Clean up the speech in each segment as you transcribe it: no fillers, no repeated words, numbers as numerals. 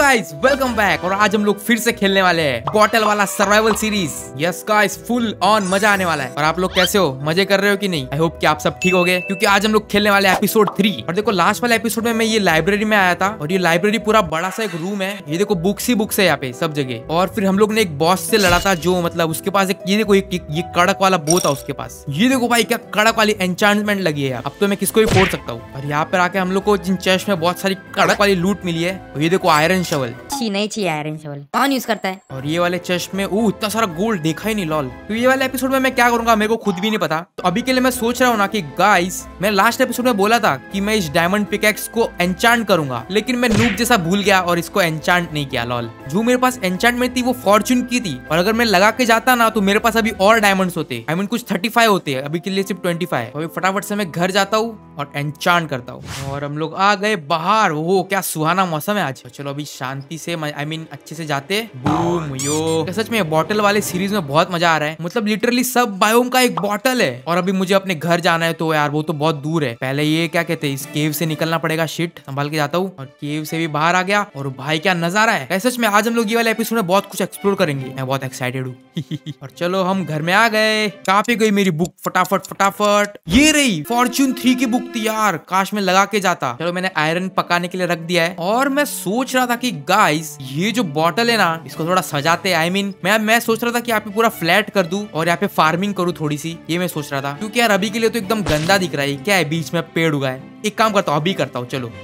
Guys welcome back. और आज हम लोग फिर से खेलने वाले हैं बॉटल वाला survival series. Yes guys, full on मजा आने वाला है। और आप लोग कैसे हो, मजे कर रहे हो कि नहीं? आई होप कि आप सब ठीक हो गए, क्योंकि आज हम लोग खेलने वाले हैं एपिसोड 3। और देखो लास्ट वाले एपिसोड में मैं ये लाइब्रेरी में आया था, और ये लाइब्रेरी पूरा बड़ा सा एक रूम है। ये देखो बुक्स ही बुक्स है यहाँ पे सब जगह। और फिर हम लोग ने एक बॉस से लड़ा था, जो मतलब उसके पास एक ये देखो ये कड़क वाला बो था उसके पास। ये देखो भाई क्या कड़क वाली एन्चांटमेंट लगी है। अब तो मैं किसको भी फोड़ सकता हूँ। और यहाँ पर आके हम लोग को जिन चेस्ट में बहुत सारी कड़क वाली लूट मिली है। ये देखो आयरन शवल नहीं चाहिए आयरन शवल, कौन यूज करता है? और ये वाले चेस्ट में इतना सारा गोल्ड देखा ही नहीं लॉल। तो ये वाले एपिसोड में मैं क्या करूंगा मेरे को खुद भी नहीं पता। तो अभी के लिए मैं सोच रहा हूँ ना कि गाइस, मैं लास्ट एपिसोड में बोला था कि मैं इस डायमंड पिकैक्स को एन्चांट करूंगा, लेकिन मैं नूब जैसा भूल गया और इसको एन्चांट नहीं किया लॉल। जो मेरे पास एन्चांटमेंट थी वो फॉर्चून की थी, और अगर मैं लगा के जाता ना तो मेरे पास अभी और डायमंड्स होते। आई मीन कुछ 35 होते हैं, अभी के लिए सिर्फ 25। तो अभी फटाफट से मैं घर जाता हूँ और एन्चांट करता हूँ। और हम लोग आ गए बाहर। वो क्या सुहाना मौसम है आज। चलो अभी शांति से आई मीन अच्छे से जाते। बूम यो, सच में बॉटल वाले सीरीज में बहुत मजा आ रहा है। मतलब लिटरली सब बायोम का एक बॉटल है। और अभी मुझे अपने घर जाना है, तो यार वो तो बहुत दूर है। पहले ये क्या कहते हैं, इस केव से निकलना पड़ेगा। शिट, संभाल के जाता हूँ। और केव से भी बाहर आ गया। और भाई क्या नजारा है। सच में आज हम लोग ये वाले एपिसोड में बहुत कुछ एक्सप्लोर करेंगे। मैं बहुत एक्साइटेड हूँ। और चलो हम घर में आ गए। कहाँ पे गई मेरी बुक? फटाफट फटाफट, ये रही फॉर्च्यून 3 की बुक थी यार। काश में लगा के जाता। चलो मैंने आयरन पकाने के लिए रख दिया है। और मैं सोच रहा था कि गाइस, ये जो बॉटल है ना, इसको थोड़ा सजाते। आई मीन मैं सोच रहा था कि यहाँ पे पूरा फ्लैट कर दूं और यहाँ पे फार्मिंग करूँ थोड़ी सी। ये मैं सोच रहा था, क्योंकि यार अभी के लिए तो एकदम गंदा दिख रहा है। क्या है, बीच में पेड़ उगा है। एक काम करता हूँ, अभी करता हूँ। चलो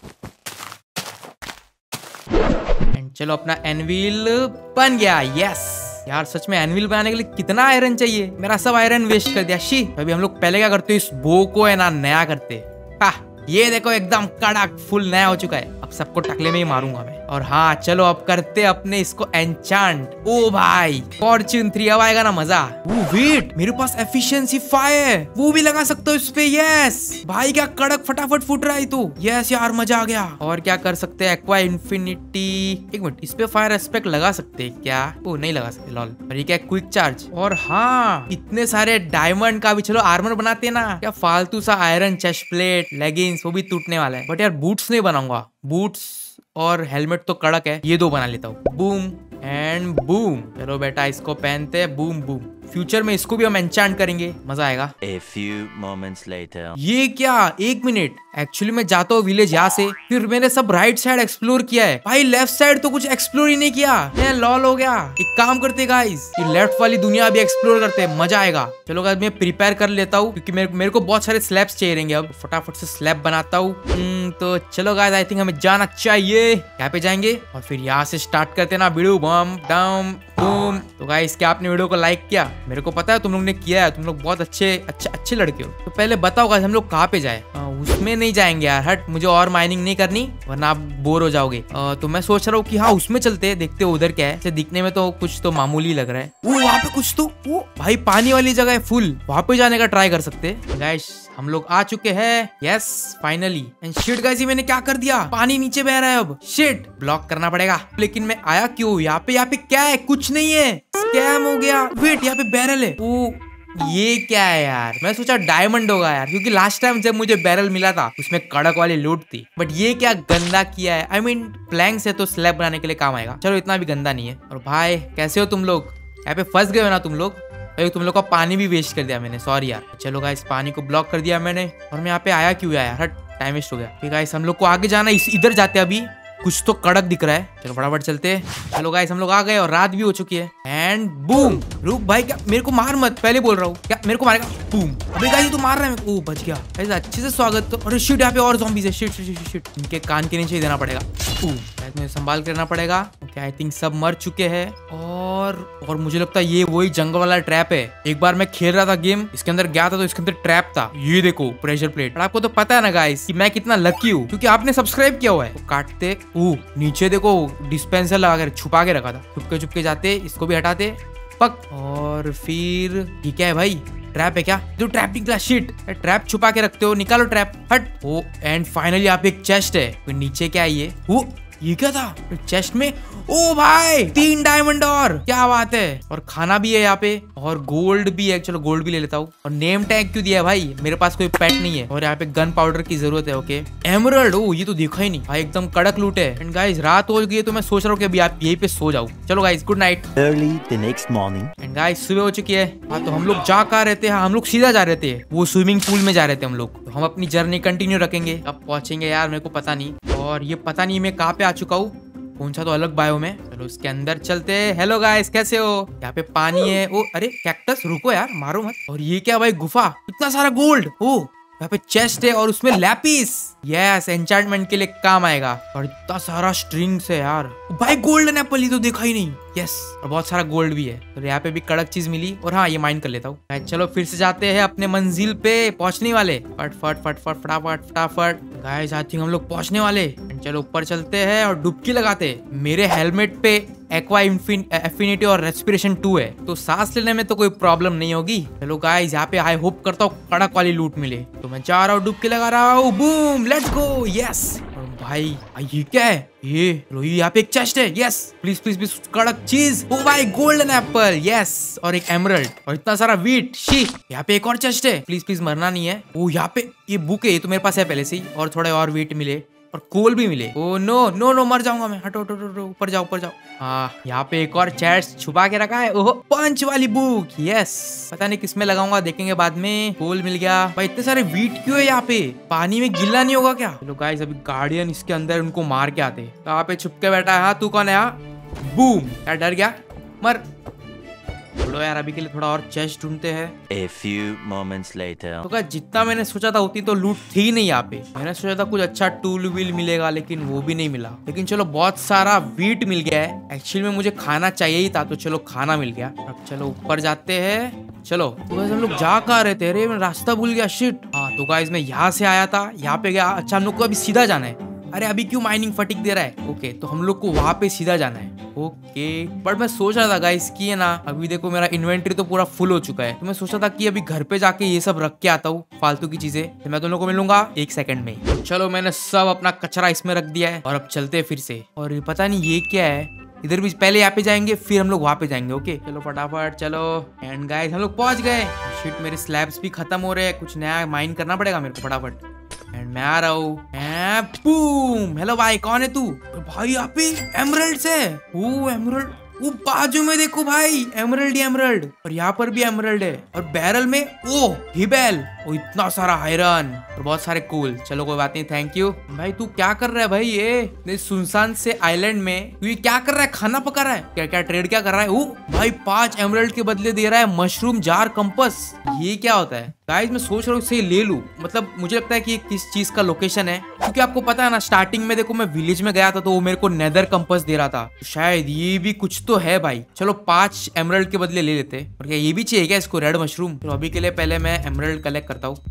चलो अपना एनविल बन गया। यस यार, सच में एनविल बनाने के लिए कितना आयरन चाहिए। मेरा सब आयरन वेस्ट कर दिया। शी, अभी हम लोग पहले क्या करते, इस बो को है ना नया करते। ये देखो एकदम कड़क फुल नया हो चुका है। अब सबको टकले में ही मारूंगा मैं। और हाँ चलो अब करते अपने इसको एन्चांट। ओ भाई फॉर्च्यून 3 अब आएगा ना मजा। वेट, मेरे पास एफिशिएंसी 5 है, वो भी लगा सकते हो इस पे। यस भाई क्या कड़क फटाफट फुट रहा है तो। यस यार मजा आ गया। और क्या कर सकते हैं, एक्वा इन्फिनिटी। एक मिनट, इस पे फायर एस्पेक्ट लगा सकते हैं क्या? ओ नहीं लगा सकते लॉल। और ये क्या, क्विक चार्ज। और हाँ इतने सारे डायमंड का भी चलो आर्मर बनाते ना। क्या फालतू सा आयरन चेस्ट प्लेट लेगिंग्स, वो भी टूटने वाला है। बट यार बूट्स नहीं बनाऊंगा। बूट्स और हेलमेट तो कड़क है, ये दो बना लेता हूँ। Boom and boom. चलो बेटा इसको पहनते हैं। Boom boom. फ्यूचर में इसको भी हम एन्चांट करेंगे, मजा आएगा। A few moments later. ये क्या, एक मिनट, एक्चुअली मैं जाता हूँ विलेज यहाँ से। फिर मैंने सब राइट साइड एक्सप्लोर किया है भाई, लेफ्ट साइड तो कुछ एक्सप्लोर ही नहीं किया। मैं लॉल हो गया। एक काम करते गाइस, ये लेफ्ट वाली दुनिया भी एक्सप्लोर करते हैं, मजा आएगा। चलो गाइस मैं प्रिपेयर कर लेता हूँ, क्योंकि मेरे को बहुत सारे स्लैब्स चाहिए रहेंगे। अब फटाफट से स्लैब बनाता हूँ। तो चलो गाइस आई थिंक हमें जाना चाहिए। यहाँ पे जाएंगे और फिर यहाँ से स्टार्ट करते ना। वीडियो बम डम बूम। तो गाइस क्या आपने वीडियो को लाइक किया? मेरे को पता है तुम लोग ने किया है, तुम लोग बहुत अच्छे लड़के हो। तो पहले बताओ गाइस हम लोग कहाँ पे जाए? उसमें नहीं जाएंगे यार, हट, मुझे और माइनिंग नहीं करनी वरना आप बोर हो जाओगे। तो मैं सोच रहा हूँ कि हाँ उसमें चलते हैं, देखते हैं उधर क्या है। दिखने में तो कुछ तो मामूली लग रहा है। वो वहाँ पे कुछ तो, वो भाई पानी वाली जगह है फुल, वहाँ पे जाने का ट्राई कर सकते हैं। गाइस हम लोग आ चुके हैं। Yes finally. And shit guys, मैंने क्या कर दिया, पानी नीचे बह रहा है। अब शिट, ब्लॉक करना पड़ेगा। लेकिन मैं आया क्यों यहाँ पे क्या है? कुछ नहीं है, स्कैम हो गया। वेट, यहाँ पे बैरल है। ओ ये क्या है यार? मैं सोचा डायमंड होगा यार, क्योंकि लास्ट टाइम जब मुझे बैरल मिला था उसमें कड़क वाली लूट थी। बट ये क्या गंदा किया है। आई मीन प्लैंक्स है तो स्लैब बनाने के लिए काम आएगा। चलो इतना भी गंदा नहीं है। और भाई कैसे हो तुम लोग? यहाँ पे फंस गए हो ना तुम लोग? तुम लोग का पानी भी वेस्ट कर दिया मैंने, सॉरी यार। चलो गाइस पानी को ब्लॉक कर दिया मैंने। और मैं यहाँ पे आया क्यों यार? हट, टाइम वेस्ट हो गया। ठीक गाइस हम लोग को आगे जाना, इधर जाते अभी। कुछ तो कड़क दिख रहा है, चलो फटाफट चलते हैं। चलो गाइस हम लोग आ गए और रात भी हो चुकी है। And boom. रुक भाई, क्या मेरे को मार मत, पहले बोल रहा हूँ। क्या मेरे को मारेगा? बूम। अबे गाइस तू मार रहा है। ओ बच गया। गाइस अच्छे से स्वागत। तो अरे शिट, यहाँ पे और ज़ॉम्बीज़ है। शिट, इनके कान के नीचे ही देना पड़ेगा। मुझे संभाल के रहना पड़ेगा। ओके आई थिंक सब मर चुके हैं। और मुझे लगता है ये वही जंगल वाला ट्रैप है। एक बार मैं खेल रहा था गेम, इसके अंदर गया था तो इसके अंदर ट्रैप था। ये देखो प्रेशर प्लेट। आपको तो पता है ना गाइस कि मैं कितना लकी हूँ, क्योंकि आपने सब्सक्राइब किया हुआ है। तो काटते, नीचे देखो डिस्पेंसर लगा कर छुपा के रखा था। चुपके जाते, इसको भी हटाते पक। और फिर ये क्या है भाई? ट्रैप है क्या? जो ट्रैप निकला। शिट, ट्रैप छुपा के रखते हो, निकालो ट्रैप। हट। ओ एंड फाइनली यहाँ पे एक चेस्ट है। फिर नीचे क्या है ये? ये क्या था चेस्ट में? ओ भाई 3 डायमंड और क्या बात है। और खाना भी है यहाँ पे और गोल्ड भी है। चलो गोल्ड भी ले लेता हूँ। और नेम टैग क्यों दिया है भाई? मेरे पास कोई पेट नहीं है। और यहाँ पे गन पाउडर की जरूरत है। ओके एमरल्ड, ओ ये तो देखा ही नहीं भाई, एकदम कड़क लूट है। एंड गाइस रात हो गई है तो मैं सोच रहा हूँ कि अभी आप यहीं पे सो जाओ। चलो guys good night. Early the next morning. And guys सुबह हो चुकी है। हाँ तो हम लोग जा कहाँ रहते हैं? हम लोग सीधा जा रहे थे, वो स्विमिंग पूल में जा रहे थे हम लोग। तो हम अपनी जर्नी कंटिन्यू रखेंगे। कब पहुंचेंगे यार मेरे को पता नहीं। और ये पता नहीं मैं कहाँ पे आ चुका हूँ। पहुंचा तो अलग बायो में। चलो इसके अंदर चलते हैं। हेलो गाइस कैसे हो? यहाँ पे पानी है। ओ अरे कैक्टस रुको यार, मारो मत। और ये क्या भाई गुफा, इतना सारा गोल्ड। ओ यहाँ पे चेस्ट है और उसमें लैपिस, यस एन्चेंटमेंट के लिए काम आएगा। और इतना सारा स्ट्रिंग्स है यार भाई। गोल्डन एप्पल ये तो देखा ही नहीं। यस और बहुत सारा गोल्ड भी है। तो यहाँ पे भी कड़क चीज मिली। और हाँ ये माइन कर लेता हूँ। चलो फिर से जाते हैं अपने मंजिल पे, पहुंचने वाले। फट फटाफट फटाफट गाइस आई थिंक हम लोग पहुंचने वाले। चलो ऊपर चलते हैं और डुबकी लगाते। मेरे हेलमेट पे एक्वा एफिनिटी और रेस्पिरेशन 2 है, तो सांस लेने में तो कोई प्रॉब्लम नहीं होगी। चलो गाइस यहाँ पे आई होप करता हूँ कड़क वाली लूट मिले। तो मैं जा रहा हूँ, डुबकी लगा रहा हूँ। Boom let's go. यस भाई ये क्या है? ये यहाँ पे एक चेस्ट है। यस प्लीज प्लीज प्लीज कड़क चीज। ओ भाई गोल्डन एप्पल, यस और एक एमरल्ड और इतना सारा वीट। शी यहाँ पे एक और चेस्ट है। प्लीज प्लीज मरना नहीं है। ओ यहाँ पे ये बुक है, ये तो मेरे पास है पहले से ही। और थोड़े और वीट मिले और कोल भी मिले। ओ नो नो नो मर जाऊंगा मैं। हटो हटो ऊपर जाओ ऊपर जाओ। हाँ यहाँ पे एक और चेस्ट छुपा के रखा है। ओह पंच वाली बुक। यस पता नहीं किसमें लगाऊंगा, देखेंगे बाद में। कोल मिल गया भाई। इतने सारे वीट क्यों है यहाँ पे? पानी में गिल्ला नहीं होगा क्या? चलो गाइस अभी गार्डियन इसके अंदर उनको मार के आते। कहाँ पे छुप के बैठा है? हाँ तू कौन है? हाँ बूम यार डर गया, मर। चलो यार अभी के लिए थोड़ा और चेस्ट ढूंढते हैं। A few moments later. तो क्या जितना मैंने सोचा था उतनी तो लूट थी नहीं यहाँ पे। मैंने सोचा था कुछ अच्छा टूल व्हील मिलेगा, लेकिन वो भी नहीं मिला। लेकिन चलो बहुत सारा वीट मिल गया है। एक्चुअली में मुझे खाना चाहिए ही था, तो चलो खाना मिल गया। अब चलो ऊपर जाते हैं। चलो तो गाइस हम लोग जा कहाँ रहे थे? अरे मैं रास्ता भूल गया, शिट। हाँ तो गाइस मैं यहाँ से आया था, यहाँ पे गया। अच्छा हम लोग को अभी सीधा जाना है। अरे अभी क्यों माइनिंग फटिक दे रहा है? ओके तो हम लोग को वहां पे सीधा जाना है। ओके बट मैं सोच रहा था गाइस कि है ना, अभी देखो मेरा इन्वेंटरी तो पूरा फुल हो चुका है। तो मैं सोचा था कि अभी घर पे जाके ये सब रख के आता हूँ फालतू की चीजें। तो मैं तुम लोग को मिलूंगा 1 सेकंड में। तो चलो मैंने सब अपना कचरा इसमें रख दिया है और अब चलते हैं फिर से। और ये पता नहीं ये क्या है, इधर भी पहले यहाँ पे जाएंगे फिर हम लोग वहां पे जाएंगे। ओके चलो फटाफट चलो। एंड गाइस हम लोग पहुंच गए। शिट मेरे स्लैब्स भी खत्म हो रहे हैं, कुछ नया माइन करना पड़ेगा मेरे को फटाफट। एंड मैं आ रहा हूँ। बूम हेलो भाई कौन है तू? भाई यहाँ पे एमरल्ड है। वो एमरल्ड, वो बाजू में देखो भाई एमरल्ड ही एमरल्ड। और यहाँ पर भी एमरल्ड है। और बैरल में ओ हिबेल, ओ इतना सारा आयरन और बहुत सारे कोल। चलो कोई बात नहीं, थैंक यू। भाई तू क्या कर रहा है भाई? ये सुनसान से आइलैंड में तू ये क्या कर रहा है? खाना पका रहा है क्या? क्या ट्रेड क्या कर रहा है? ओ भाई 5 एमरल्ड के बदले दे रहा है मशरूम जार कंपस। ये क्या होता है गाइस? मैं सोच रहा हूँ इसे ले लूं। मतलब मुझे लगता है कि ये किस चीज का लोकेशन है, क्योंकि आपको पता है ना स्टार्टिंग में देखो मैं विलेज में गया था तो वो मेरे को नेदर कंपस दे रहा था। तो शायद ये भी कुछ तो है भाई। चलो 5 एमरल्ड के बदले ले लेते। और क्या ये भी चाहिए क्या इसको, रेड मशरूम? तो अभी के लिए पहले मैं एमरल्ड कलेक्ट करता हूँ।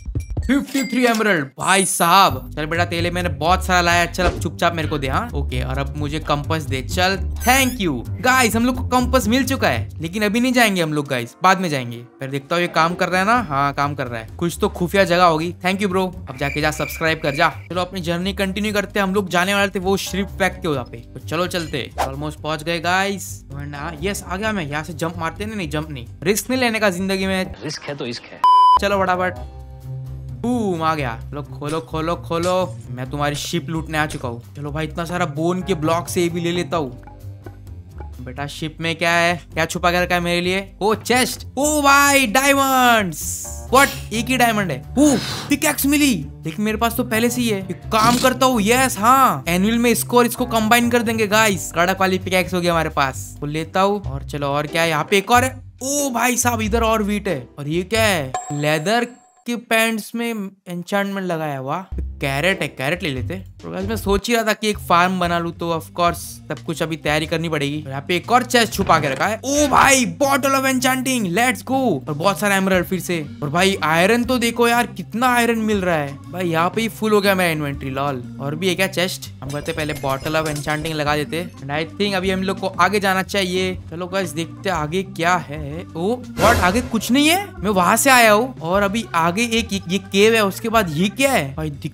53 एमरल्ड भाई साहब। चल बेटा तेले मैंने बहुत सारा लाया। चल अब चुपचाप मेरे को दे। हाँ ओके और अब मुझे कंपस दे। चल थैंक यू गाइस, हम लोग को कंपस मिल चुका है। लेकिन अभी नहीं जाएंगे हम लोग गाइस, बाद में जाएंगे। फिर देखता हूँ ये काम कर रहा है ना। हाँ काम कर रहा है, कुछ तो खुफिया जगह होगी। Thank you bro. अब जाके जा सब्सक्राइब कर जा। चलो अपनी जर्नी कंटिन्यू करते हैं। हम लोग जाने वाले थे वो श्रिप पैक के वहाँ पे। तो चलो चलते। ऑलमोस्ट पहुंच गए गाइस। यस आ गया मैं। यहाँ से जंप मारते नहीं, जंप नहीं, रिस्क नहीं लेने का जिंदगी में। रिस्क है तो इश्क है। चलो फटाफट बूम आ गया। चलो खोलो खोलो खोलो। मैं तुम्हारी शिप लूटने आ चुका हूँ। चलो भाई इतना सारा बोन के ब्लॉक से ये भी ले लेता हूँ। बेटा शिप में क्या है? क्या छुपा के रखा है मेरे लिए? ओ चेस्ट। ओ भाई डायमंड्स। व्हाट एक ही डायमंड है? ओ पिकैक्स मिली, लेकिन मेरे पास तो पहले से ही है। एक काम करता हूँ, यस हाँ एनुअल में इसको और इसको कंबाइन कर देंगे गाइस। कड़क वाली पिकैक्स हो गया हमारे पास, वो लेता हूँ। और चलो और क्या है यहाँ पे? एक और है। ओ भाई साहब इधर और वीट है। और ये क्या है? लेदर के पैंट्स में एन्चेंटमेंट लगाया हुआ। कैरेट है, कैरेट ले लेते। तो मैं सोच ही रहा था कि एक फार्म बना लूं, तो ऑफ कोर्स सब कुछ अभी तैयारी करनी पड़ेगी। यहाँ पे एक और चेस्ट छुपा के रखा है। ओ भाई bottle of enchanting, let's go. और बहुत सारा एमरल्ड फिर से। और भाई आयरन तो देखो यार कितना आयरन मिल रहा है भाई। यहाँ पे ही फुल हो गया मेरा इन्वेंट्री लॉल। और भी है क्या चेस्ट? हम करते पहले बॉटल ऑफ एन्चेंटिंग लगा देते। एंड आई थिंक अभी हम लोग को आगे जाना चाहिए। चलो गाइस देखते आगे क्या है। ओ व्हाट आगे कुछ नहीं है, मैं वहां से आया हूँ। और अभी आगे एक ये केव है, उसके बाद ये क्या है भाई? दिखने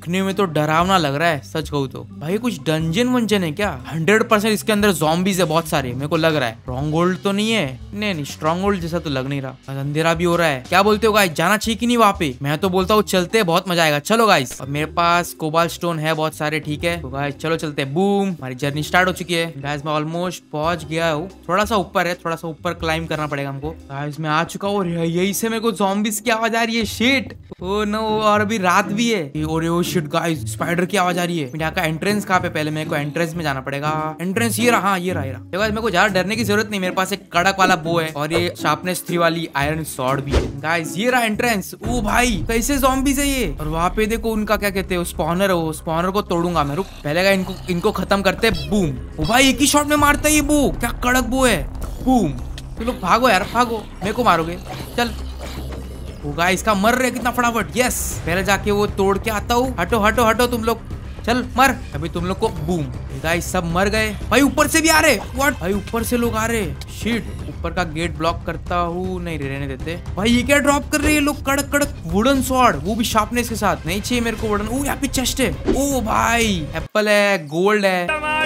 दिखने में तो डरावना लग रहा है, सच कहूँ तो। भाई कुछ डंजन वंजन है क्या? 100% इसके अंदर ज़ॉम्बीज है बहुत सारे, मेरे को लग रहा है। स्ट्रॉन्ग होल्ड तो नहीं है? नहीं, स्ट्रॉन्ग होल्ड जैसा तो लग नहीं रहा। अंधेरा भी हो रहा है। क्या बोलते हो गाइस, जाना चाहिए कि नहीं वहाँ पे? मैं तो बोलता हूँ चलते हैं, बहुत मजा आएगा। चलो गाइस, अब मेरे पास कोबाल्ट स्टोन है बहुत सारे, ठीक है। तो गाइस चलो चलते हैं। बूम, हमारी जर्नी स्टार्ट हो चुकी है। गाइस मैं ऑलमोस्ट पहुंच गया हूँ। थोड़ा सा ऊपर है, थोड़ा सा ऊपर क्लाइंब करना पड़ेगा हमको। गाइस मैं आ चुका हूँ और यही से मेरे को ज़ॉम्बीज की आवाज आ रही है। शिट, ओ नो, और अभी रात भी है। और ओ शिट गाइस, स्पाइडर की आवाज आ रही है। यहाँ का एंट्रेंस कहाँ पे? पहले मेरे को एंट्रेंस में जाना पड़ेगा। एंट्रेंस ये रहा, ये रहा। मेरे को ज्यादा डरने की जरूरत नहीं, मेरे पास एक कड़क वाला बो है और ये शार्पनेस 3 वाली आयरन सॉर्ड भी है। गाइस ये रहा एंट्रेंस। ओ भाई कैसे ज़ॉम्बीज है ये। और वहाँ पे देखो उनका क्या कहते हैं, स्पॉनर है। वो स्पॉनर को तोड़ूंगा मैं। रुक, पहले इनको खत्म करते। बूम। ओ भाई एक ही शॉट में मारता है ये बो, क्या कड़क बो है। बूम। चलो भागो यार, भागो, मेरे को मारोगे, चल। वो गाइस का मर रहे कितना फटाफट। यस, पहले जाके वो तोड़ के आता हूँ। हटो हटो हटो तुम लोग, चल मर। अभी तुम लोग को। बूम। गाइस सब मर गए। भाई ऊपर से भी आ रहे। व्हाट? भाई ऊपर से लोग आ रहे। शिट, ऊपर का गेट ब्लॉक करता हूँ। नहीं रहने देते। भाई ये क्या ड्रॉप कर रहे हैं लोग, कड़क कड़क वुडन स्वॉर्ड, वो भी शार्पनेस के साथ। नहीं चाहिए मेरे को वुडन। ओ यहाँ पे चेस्ट है। ओ भाई एप्पल है, गोल्ड है।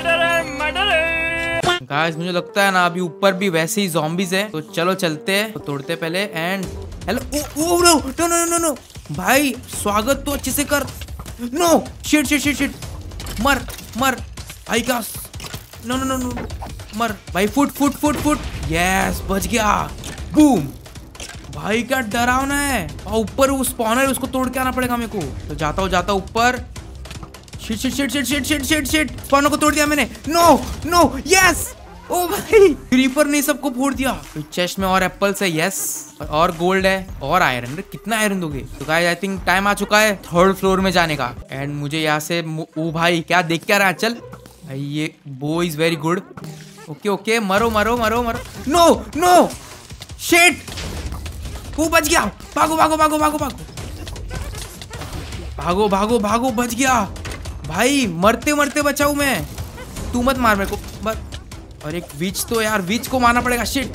गाइस मुझे लगता है ना अभी ऊपर भी वैसे ही ज़ॉम्बीज है, तो चलो चलते हैं। तो तोड़ते पहले। And hello. Oh no no no no no भाई, स्वागत तो अच्छे से कर। No, shit shit shit shit, मर मर भाई का। नो नो नो नो, मर भाई। फुट फुट फुट फुट। यस, बच गया। बूम। भाई क्या डरावना है। और ऊपर वो स्पॉनर है, उसको तोड़ के आना पड़ेगा मेरे को। तो जाता हूँ ऊपर। Shit shit shit shit shit shit shit shit, spawner को तोड़ दिया मैंने। No no, yes. ओ भाई क्रीपर ने सबको फोड़ दिया। चेस्ट में और एप्पल्स है। यस, और गोल्ड है और आयरन। कितना आयरन दोगे? तो गाइस आई थिंक टाइम आ चुका है 3rd फ्लोर में जाने का। एंड मुझे यहाँ से। ओ भाई क्या देख क्या रहा है, चल भाई। ये bow is very good. Okay okay, मरो मरो मरो मरो। नो नो, शिट, वो बच गया। भागो भागो भागो भागो भागो भागो भागो भागो, बच गया भाई। मरते मरते बचा हूं मैं। तू मत मार मेरे को, मर। और एक विच तो यार, विच को मारना पड़ेगा। शिट,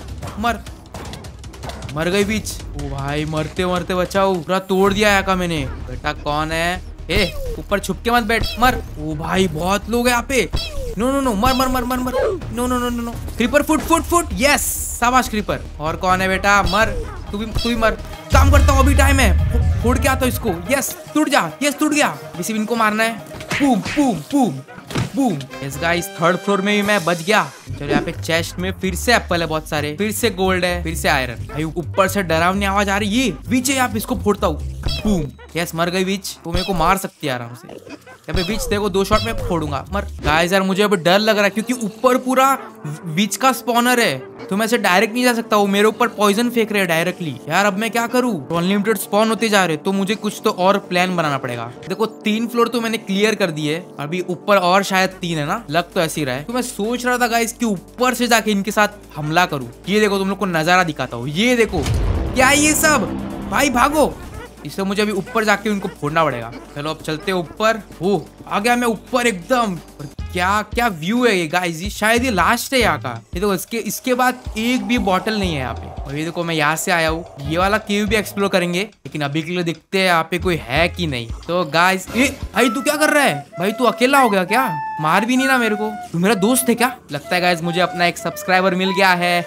मर गई विच। ओ भाई मरते मरते बचाओ, पूरा तोड़ दिया है का मैंने। बेटा कौन है? ए ऊपर छुप के मत बैठ, मर। ओ भाई बहुत लोग हैं यहाँ पे। नो नो नो, मर मर मर मर मर। No no no no no, creeper फुट फुट फुट। यस, शाबाश क्रीपर। और कौन है बेटा? मर, तू भी मर। काम करता हूँ, अभी टाइम है। फोड़ के आता हूँ इसको। यस, टूट जा। यस, टूट गया। इसी इनको मारना है। Boom boom boom boom. Yes guys, 3rd floor में भी मैं बच गया। चलो यहाँ पे चेस्ट में फिर से एप्पल है बहुत सारे, फिर से गोल्ड है, फिर से आयरन। भाई ऊपर से डरावनी आवाज आ रही है। ये विच है यहाँ पे, इसको फोड़ता हूँ। बूम। यस, मर गई विच। वो मेरे को मार सकती है आराम से। अबे विच देखो, 2 शॉट में फोड़ूंगा, मर। गाइस यार मुझे अब डर लग रहा है, क्योंकि ऊपर पूरा विच का स्पॉनर है, तो मैं ऐसे डायरेक्ट नहीं जा सकता। वो मेरे ऊपर पॉइजन फेंक रहे हैं डायरेक्टली। यार अब मैं क्या करूँ? अनलिमिटेड स्पॉन होते जा रहे, तो मुझे कुछ तो और प्लान बनाना पड़ेगा। देखो 3 फ्लोर तो मैंने क्लियर कर दिए, अभी ऊपर और शायद 3 है ना, लग तो ऐसी रहा है। तो मैं सोच रहा था गाइस कि ऊपर से जाके इनके साथ हमला करूँ। ये देखो, तुम लोग को नजारा दिखाता हूँ। ये देखो क्या ये सब। भाई भागो, इससे मुझे अभी ऊपर जाके उनको फोड़ना पड़ेगा। चलो अब चलते ऊपर। ओ आ गया मैं ऊपर एकदम। और क्या क्या व्यू है ये गाइस, ये शायद ये लास्ट है यहाँ का। ये देखो, इसके बाद एक भी बॉटल नहीं है यहाँ पे। और ये देखो मैं यहाँ से आया हूँ। ये वाला केव भी एक्सप्लोर करेंगे, लेकिन अभी के लिए देखते हैं यहाँ पे कोई है कि नहीं। तो गाइस, भाई तू क्या कर रहा है? भाई तू अकेला हो गया क्या? मार भी नहीं ना मेरे को, तू मेरा दोस्त है क्या? लगता है गाइस मुझे अपना एक सब्सक्राइबर मिल गया है।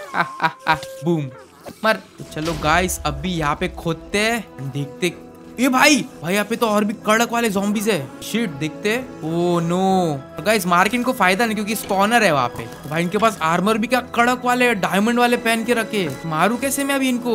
बूम, मर। चलो गाइस अभी यहाँ पे खोदते हैं, देखते। ये भाई यहाँ पे तो और भी कड़क वाले ज़ॉम्बीज है। शिट, देखते। ओ नो गाइस, मार के इनको फायदा नहीं, क्योंकि स्पॉनर है वहाँ पे। तो भाई इनके पास आर्मर भी क्या कड़क वाले डायमंड वाले पहन के रखे। मारू कैसे मैं अभी इनको?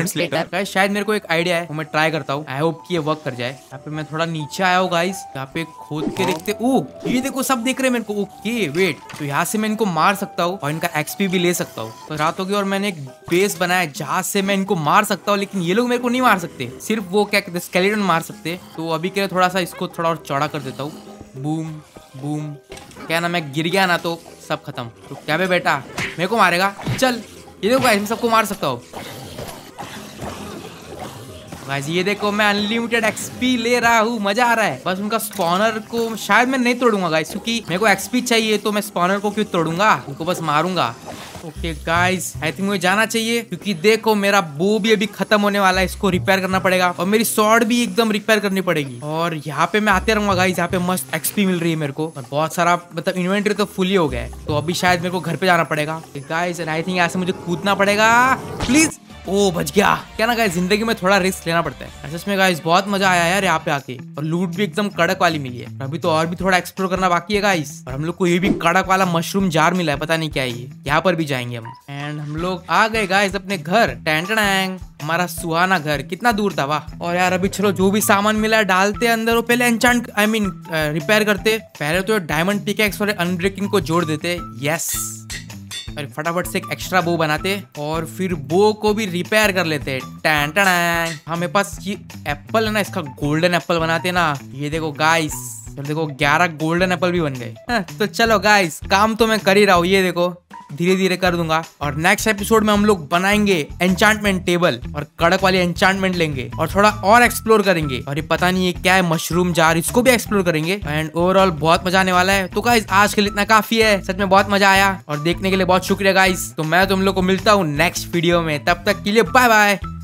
गाइस शायद मेरे को एक आइडिया है, वो मैं ट्राई करता हूँ। आई होप कि ये वर्क कर जाए। यहाँ पे मैं थोड़ा नीचे आया हूँ गाइस, यहाँ पे खोद के देखते। ओ ये देखो, सब देख रहे हैं मेरे को। ओके वेट, तो यहाँ से मैं इनको मार सकता हूँ और इनका एक्सपी भी ले सकता हूँ। तो रात होगी और मैंने एक बेस बनाया जहाँ से मैं इनको मार सकता हूँ, लेकिन ये लोग मेरे को नहीं मार सकते, सिर्फ वो क्या कहते हैं स्केलेटन मार सकते। तो अभी के लिए थोड़ा सा इसको थोड़ा और चौड़ा कर देता हूँ। Boom boom. क्या ना, मैं गिर गया ना तो सब खत्म। तो क्या बे बेटा मेरे को मारेगा? चल, ये देखो गाइस, मैं सबको मार सकता हूँ। गाइस ये देखो मैं अनलिमिटेड एक्सपी ले रहा हूँ, मजा आ रहा है। बस उनका स्पॉनर को शायद मैं नहीं तोड़ूंगा गाइस, क्योंकि मेरे को एक्सपी चाहिए, तो मैं स्पॉनर को क्यों तोड़ूंगा, उनको बस मारूंगा। ओके गाइस आई थिंक मुझे जाना चाहिए, क्योंकि देखो मेरा बो भी अभी खत्म होने वाला है, इसको रिपेयर करना पड़ेगा, और मेरी स्वॉर्ड भी एकदम रिपेयर करनी पड़ेगी। और यहाँ पे मैं आते रहूंगा गाइस, यहाँ पे मस्त एक्सपी मिल रही है मेरे को, और बहुत सारा मतलब इन्वेंटरी तो फुल ही हो गया है। तो अभी शायद मेरे को घर पे जाना पड़ेगा गाइस, एंड आई थिंक यहाँ से मुझे कूदना पड़ेगा। प्लीज, ओ बच गया। क्या ना गाइस, जिंदगी में थोड़ा रिस्क लेना पड़ता है। ऐसे में गाइस बहुत मजा आया यार यहाँ पे आके, और लूट भी एकदम कड़क वाली मिली है। अभी तो और भी थोड़ा एक्सप्लोर करना बाकी है गाइस, और हम लोग को ये भी कड़क वाला मशरूम जार मिला है, पता नहीं क्या है ये। यहाँ पर भी जाएंगे हम, एंड हम लोग आ गए गाइस अपने घर। टैंटैंग, हमारा सुहाना घर कितना दूर था, वाह। और यार अभी चलो जो भी सामान मिला है डालते अंदर, वो पहले एन्चेंट रिपेयर करते। पहले तो डायमंड पिकैक्स और अनब्रेकिंग को जोड़ देते, यस। और फटाफट से एक एक्स्ट्रा बो बनाते, और फिर बो को भी रिपेयर कर लेते। टैंटैंग, हमें पास ये एप्पल है ना, इसका गोल्डन एप्पल बनाते ना। ये देखो गाइस, देखो 11 गोल्डन एप्पल भी बन गए। तो चलो गाइस, काम तो मैं कर ही रहा हूँ, ये देखो धीरे धीरे कर दूंगा। और नेक्स्ट एपिसोड में हम लोग बनाएंगे एन्चांटमेंट टेबल, और कड़क वाली एन्चांटमेंट लेंगे, और थोड़ा और एक्सप्लोर करेंगे। और ये पता नहीं ये क्या है, मशरूम जार, इसको भी एक्सप्लोर करेंगे। एंड ओवरऑल बहुत मजा आने वाला है। तो गाइस आज के लिए इतना काफी है, सच में बहुत मजा आया, और देखने के लिए बहुत शुक्रिया गाइस। तो मैं तुम लोग को मिलता हूँ नेक्स्ट वीडियो में, तब तक के लिए बाय बाय।